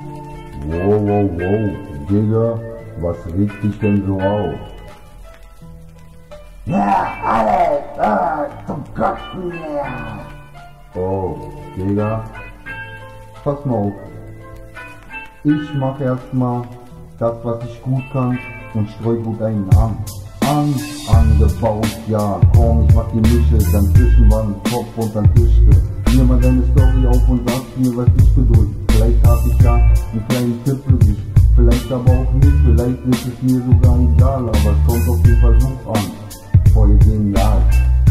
Wow, wow, wow, Digga, was regt dich denn so auf? Ja, alles, zum Kotzen, ja. Oh, Digga, pass mal auf. Ich mach erstmal das, was ich gut kann und streu gut einen an. Angebaut, ja, komm, ich mach die Mische, dann zwischen war ein Kopf und dann Tischte. Nimm mal deine Story auf und sag mir, was dich bedrückt. Vielleicht hab ich ja einen kleinen Tipp für dich, vielleicht aber auch nicht, vielleicht ist es mir sogar egal, aber es kommt auf den Versuch an. Voll genial.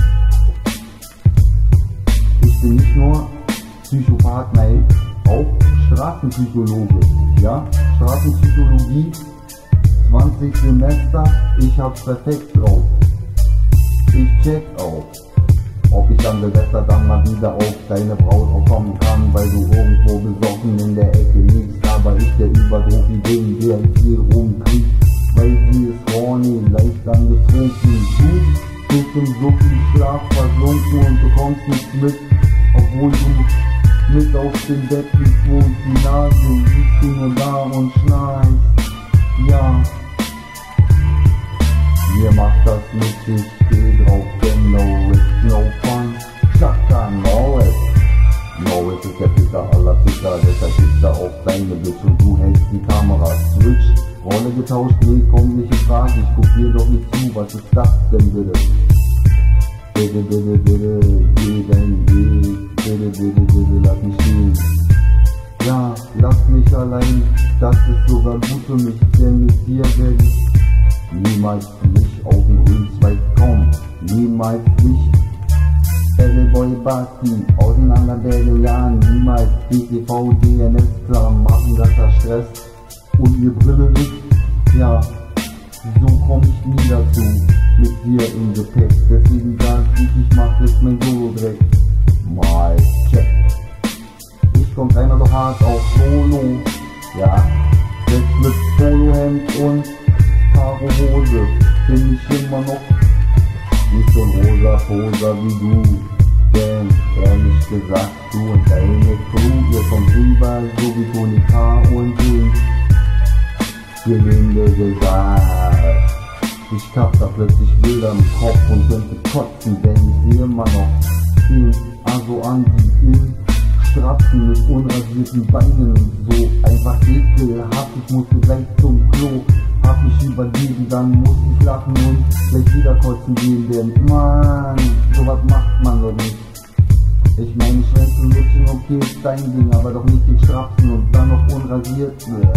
Ich bin nicht nur Psychopath, nein, auch Straßenpsychologe, ja, Straßenpsychologie, 20 Semester, ich hab's perfekt drauf. Ich check auch, ob ich an Silvester dann mal wieder auf deine Braut auch kommen kann, weil du irgendwo besoffen in der Ecke liegst, aber ich der Überdruck-Ideen, der hier rumkriegt, weil sie ist horny, leicht angetrunken. Du bist im so viel Schlaf versunken und bekommst nichts mit, obwohl du mit auf dem Bett liegst, wo die Nase liegst du nur da und schnarchst. Ja, mir macht das nicht, ich steh drauf, denn no risk, no fun. Chaka Norris. Norris ist der Picker aller Picker, deshalb ist er auf deine Bitch und du hältst die Kamera. Switch, Rolle getauscht, nee, komm nicht in Frage, ich guck dir doch nicht zu, was ist das denn bitte? Bitte, bitte, bitte, geh deinen Weg, bitte, bitte, bitte, lass mich stehen. Ja, lass mich allein, das ist sogar gut für mich, denn mit dir werde ich niemals nicht auf den grünen Zweig kommen, niemals nicht Battleboy Basti, auseinander Battle, ja, niemals DTV, DNS, klar, machen, dass er Stress und mir Brille ist, ja, so komm ich nie dazu, mit dir im Gepäck, deswegen sag ich mach jetzt mein Solo-Dreck, mal check. Ich komm keiner so hart auf Solo, ja, jetzt mit Polohemd und Karo Hose, bin ich immer noch nicht so ein rosa Poser wie du, denn ehrlich gesagt, du und deine Crew, ihr kommt rüber, so wie Tony K. und den Gelinde gesagt. Ich hab da plötzlich Bilder im Kopf und könnte kotzen, denn ich sehe immer noch den Aso an, die in Strapsen mit unrasierten Beinen und so einfach ekelhaft. Ich musste gleich zum Klo, hab mich übergeben, dann musste ich lachen und gleich wieder kotzen gehen, denn Mann, sowas macht man doch nicht. Ich meine, Schwänze lutschen, okay, ist dein Ding, aber doch nicht in Strapsen und dann noch unrasiert.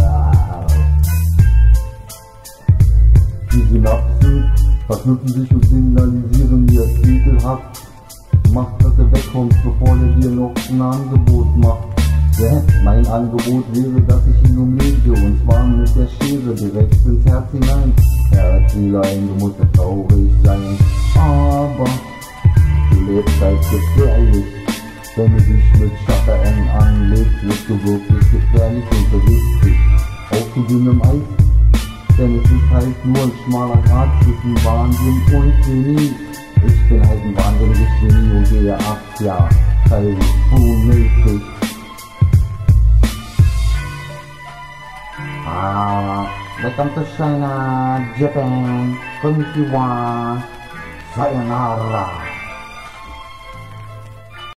Die Synapsen verknüpfen sich und signalisieren mir ekelhaft. Mach, dass er wegkommt, bevor er dir noch ein Angebot macht. Ja, mein Angebot wäre, dass ich ihn umlege, und zwar mit der Schere direkt ins Herz hinein. Herzlein, du musst ja traurig sein, aber du lebst als gefährlich. Wenn du dich mit Chaka N anlegst, wirst du wirklich gefährlich und bewegst dich auf zu dünnem Eis. Denn es ist halt nur ein schmaler Grat zwischen Wahnsinn und Genie. Ich bin halt ein wahnsinniges Genie und gehe ab, ja, teil unmöglich. Welcome to China, Japan, konnichiwa, sayonara.